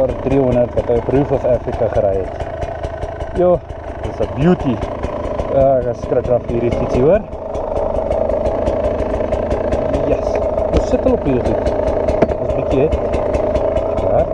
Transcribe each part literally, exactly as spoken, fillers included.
R driehonderd wat hy op Roof of Africa gery het. Jo, dis 'n beauty. Ja, ek skrik af hierdie fietsie, hoor. Yes, ons sit al op hierdie goed. Ons bietjie het. Ja,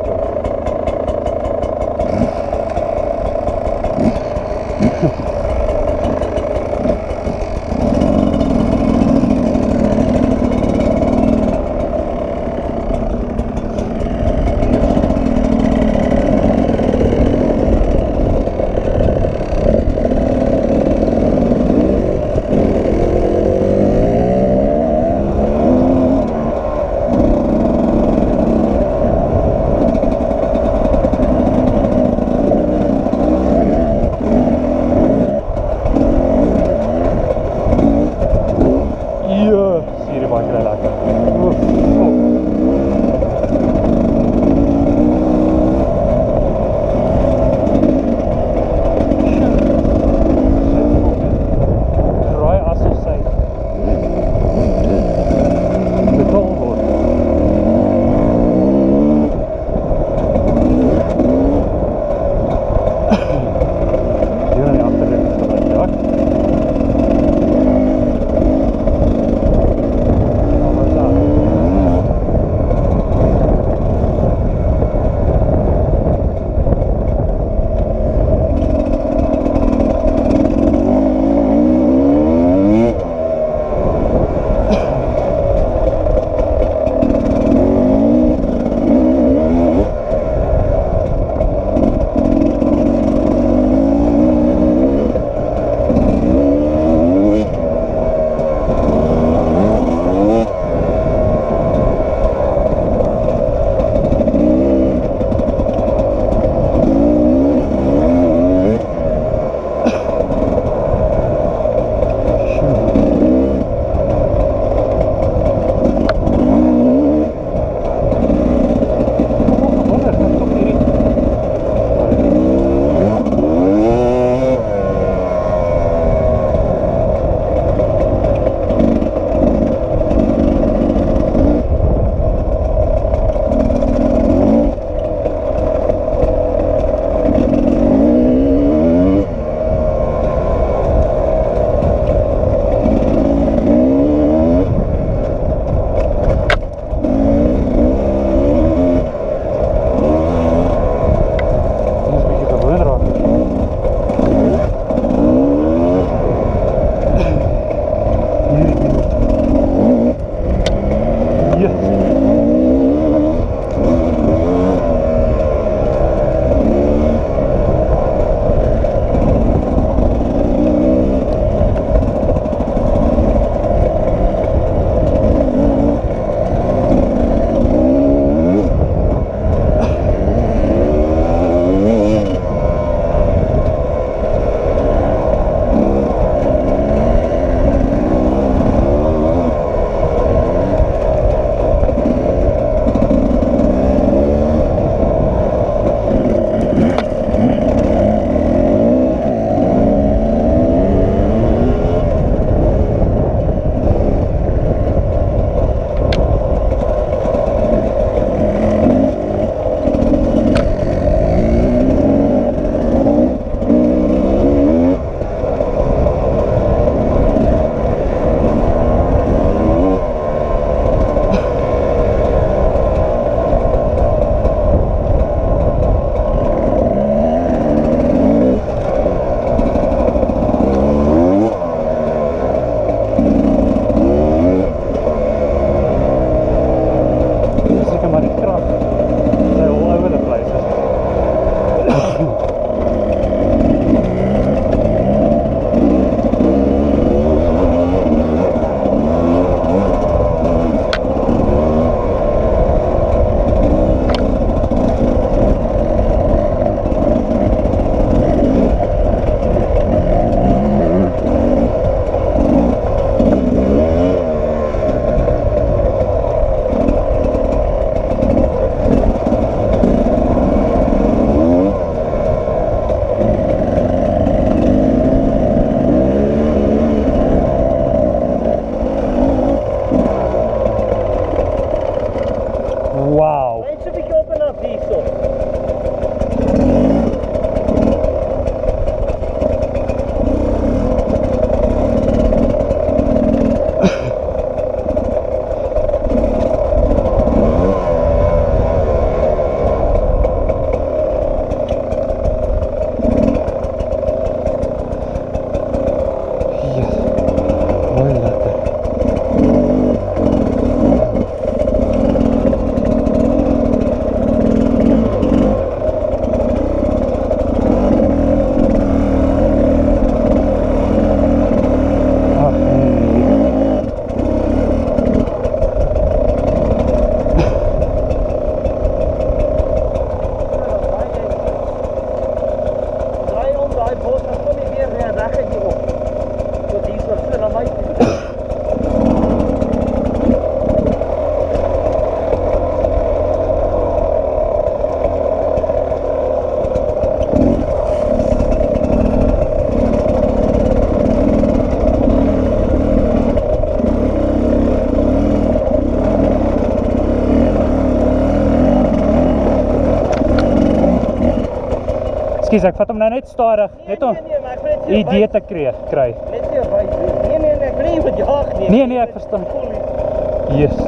Ekskuus, ek vat hom nou net stadig, Nee, net om nee, nee, maar ek wil net 'n idee te kry. kry. Net weer by. Nee, nee, nee, ek wil nie met jaag nie. Nee, nee, ek verstaan. Jesus.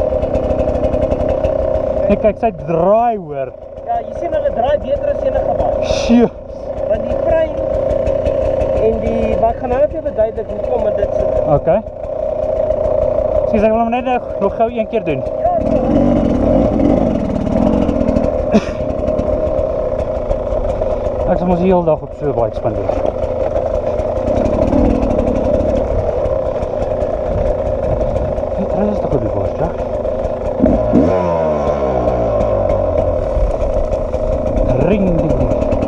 Nee, kyk, sy draai hoor. Ja, jy sien hulle draai beter as enige baie. Sjoe. Want die frein en die, maar ek gaan nou even verduidelik hoekom en dit so. Okay. Ekskuus, ek wil hom net nog gou een keer doen. Ja, ja. Ek sal mos die hele dag op so 'n bike spandeer. Dit is toch goed die bos, ja? Ring, ding, ding.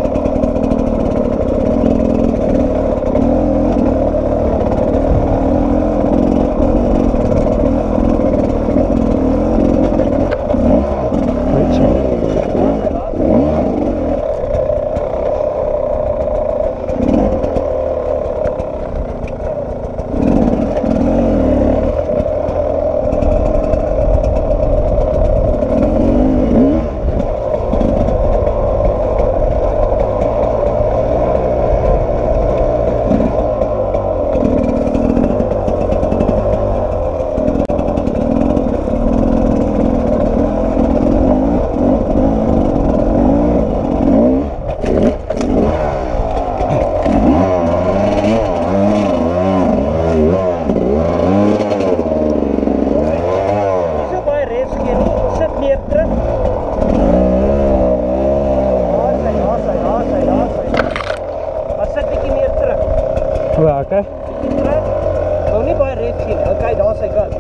Ja, oké. Wou nie baie red sien. Okay, daar sy gat.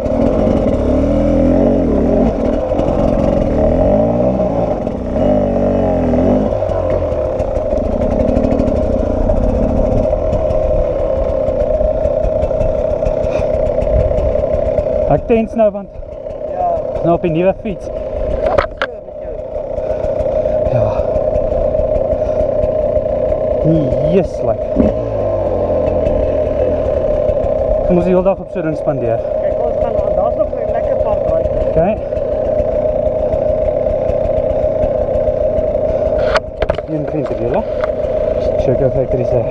Ek tens nou want ja, nou op die nuwe fiets. Ja. Yes, like. Ek moes die hele dag op so ding spandeer. Kijk, ons gaan aan, daar is nog een lekker pad draai. Okay. Een vriend te deel, hè? Sherco factory sê.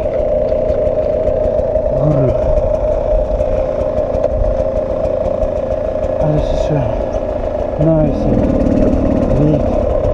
Alles is so nice en neat.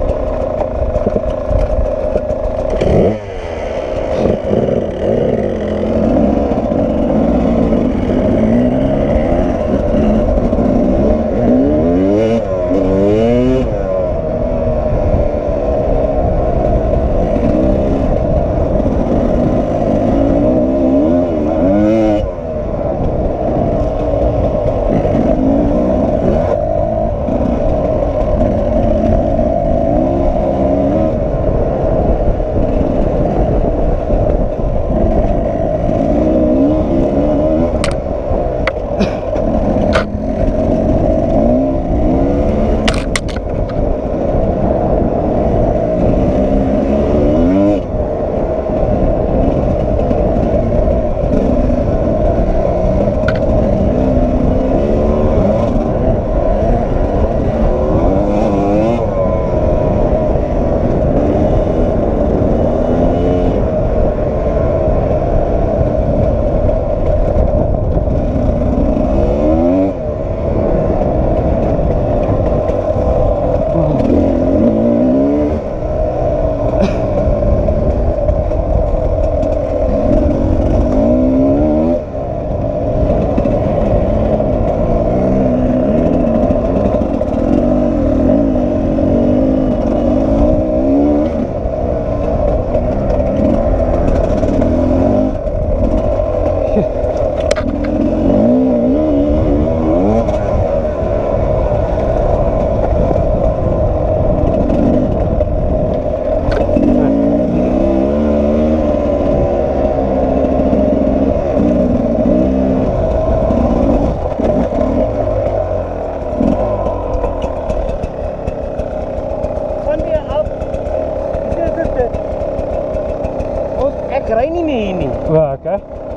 Ry nie meer hier nie. Ja, okay.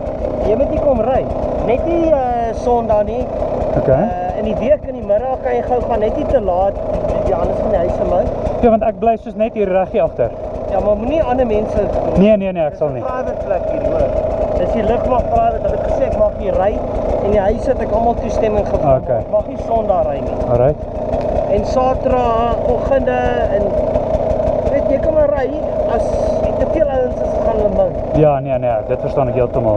Jy moet nie kom ry. Net nie uh, Sondag nie. Okay. Uh, in die week in die middag kan jy gou gaan, net nie te laat. Die anders van die huis aan my. Ja, want ek bly soos net hier reg hier agter. Ja, maar moenie ander mense. Nee, nee, nee, ek sal nie. Dis 'n private plek hier, hoor. Dis die lugmag private. Hulle het gesê ek mag hier ry en die huis het ek almal toestemming gegee. Okay. Ek mag nie Sondag ry nie. Alright. En Saterdagoggende en weet jy kan maar ry as te veel ouens is gaan hulle min. Ja, nee, nee, dit verstaan ek heeltemal.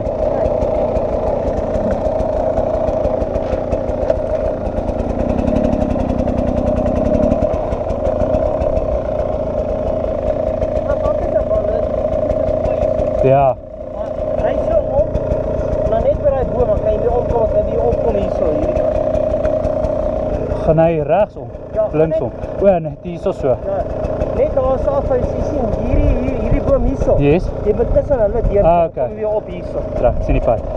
Ja. Maar ry so om, dan net by die boom, dan kan jy weer omkom, dan kan jy weer opkom hier so, hierdie kant. Gaan hy rechtsom? Ja, linksom? O, nee, die is so so. Ja, net daar so af, jy sien, hierdie, hierdie, hierdie boom hier so. Yes. Jy moet tussen hulle deur, Ah, dan okay. kom jy weer op hier so. Ja, ek sien die pad.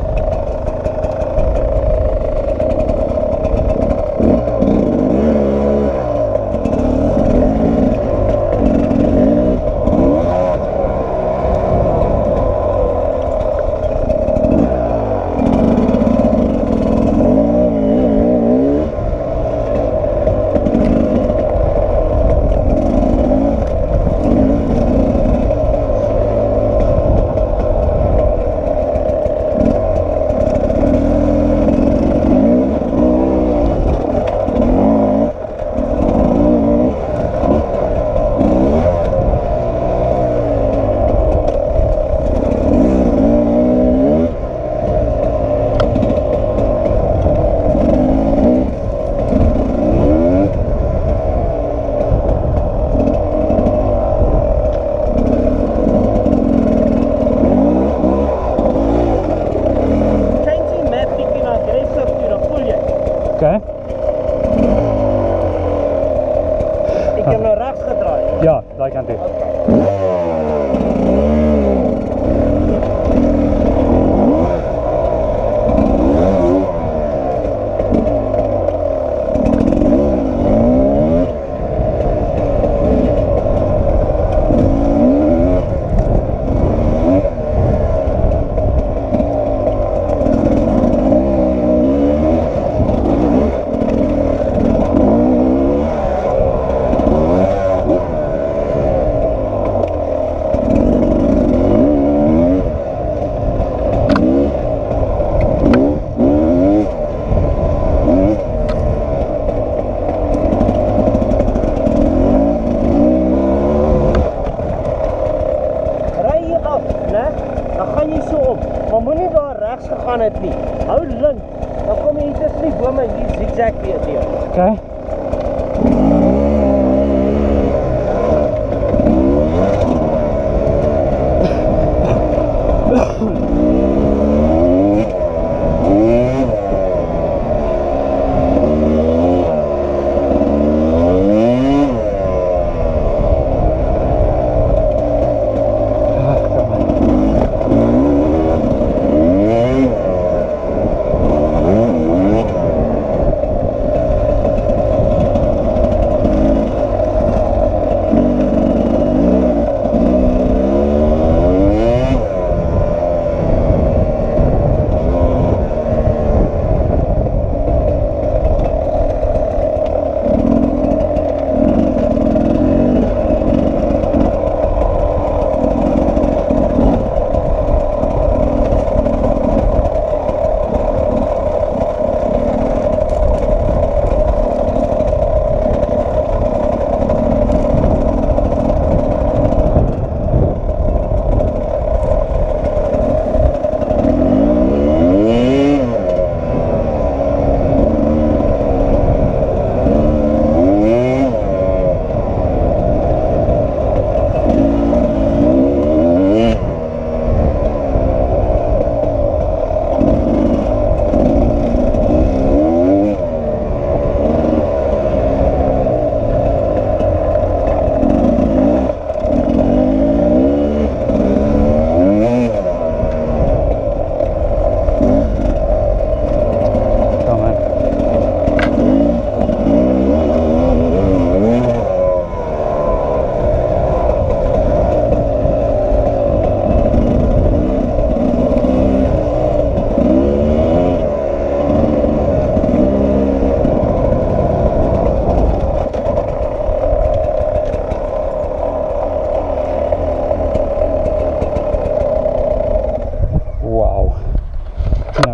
Okay. Ek heb nou rechts gedraaid. Ja, daai kant toe. Gegaan het nie. Hou link, dan kom jy hier tussen die bome en hier zigzag weer deur. Okay.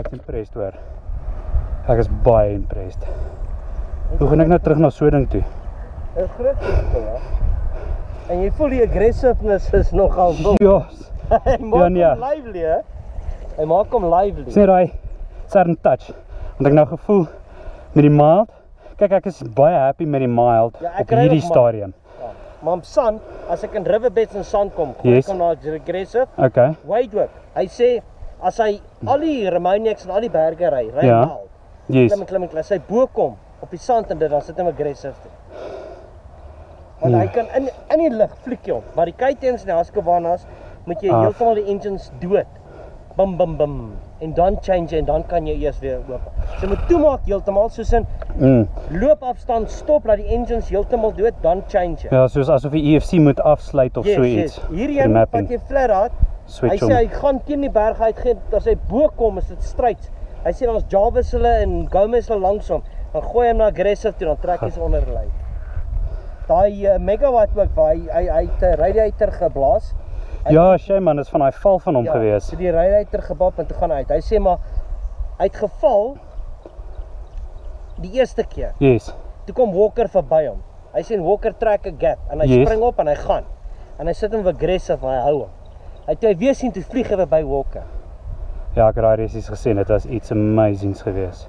ek's impressed hoor. Ek is baie impressed. Hoe gaan ek nou terug na Soeding toe? Dit is groot verskil, hè? En jy voel die aggressiveness is nogal wil. Ja. Hy maak Ja, nee. hom lively, hè? Hy maak hom lively. Sê daai certain touch. Want ek nou gevoel met die mild. Kyk, ek is baie happy met die mild Ja, ek op ry hierdie nog stadium. Ja. Maar op sand, as ek in riverbeds en sand kom, kom Yes. ek hom na aggressive. Okay. Wade ook. Hy sê as hy al die Remoniacs en al die berge ry, ry Ja. mild. Yes. Klim en klim en klim. As hy bo kom op die sand en dit dan sit hom aggressive toe. Want Ja. hy kan in in die lug fliek jy hom, maar die K T M's en die Husqvarna's moet jy Af. heeltemal die engines dood. Bim bim bim. En dan change en dan kan jy eers weer oop. Jy moet toemaak heeltemal soos in Mm. loopafstand stop, laat die engines heeltemal dood, dan change jy. Ja, soos asof die E F C moet afsluit of Yes, so yes. iets. Hierdie een wat jy flat raak, hy Switch sê hom. hy gaan teen die berg uit gee, as hy bo kom is dit stryd. Hy sê ons Jarvis hulle en Gomez hulle langs hom, dan gooi hy hom na aggressive toe, dan trek hy se onderlei. Daai uh, megawatt ook waar hy hy hy het 'n radiator geblaas. Hy, Ja, shame man, dis van daai val van hom ja, gewees. So die radiator gebap en toe gaan hy uit. Hy sê maar hy het geval die eerste keer. Yes. Toe kom Walker verby hom. Hy sien Walker trek 'n gap en hy Yes. spring op en hy gaan. En hy sit hom aggressive en hy hou hom. Hy toe hy weer sien toe vlieg hy by Walker. Ja, ek het daai resies gesien, dit was iets amazings gewees.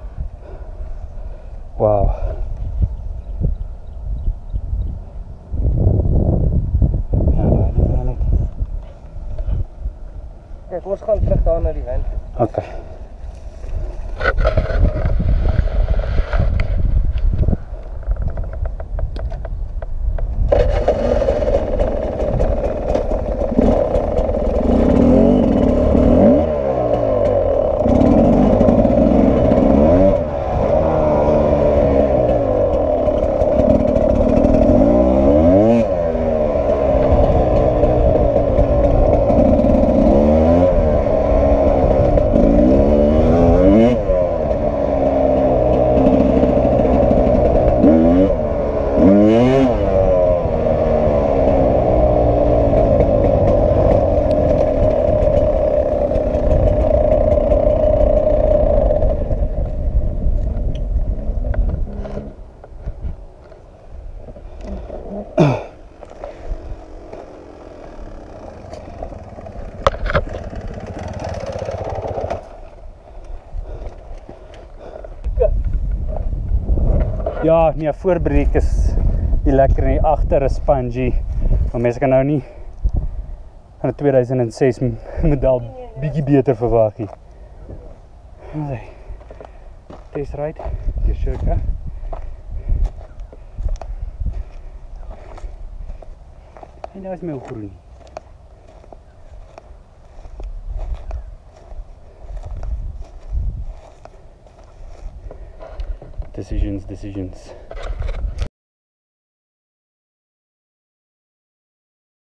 Wow. Ja, daai ding nou net. Kijk, ons gaan terug daar na die wind. Okay. Ja, nee, voorbreek is die lekker en die agter is spongy. Maar mense kan nou nie van 'n twee duisend en ses model bietjie beter verwag nie. Okay. Test ride, die Sherco. En nou is my groen. Decisions, decisions.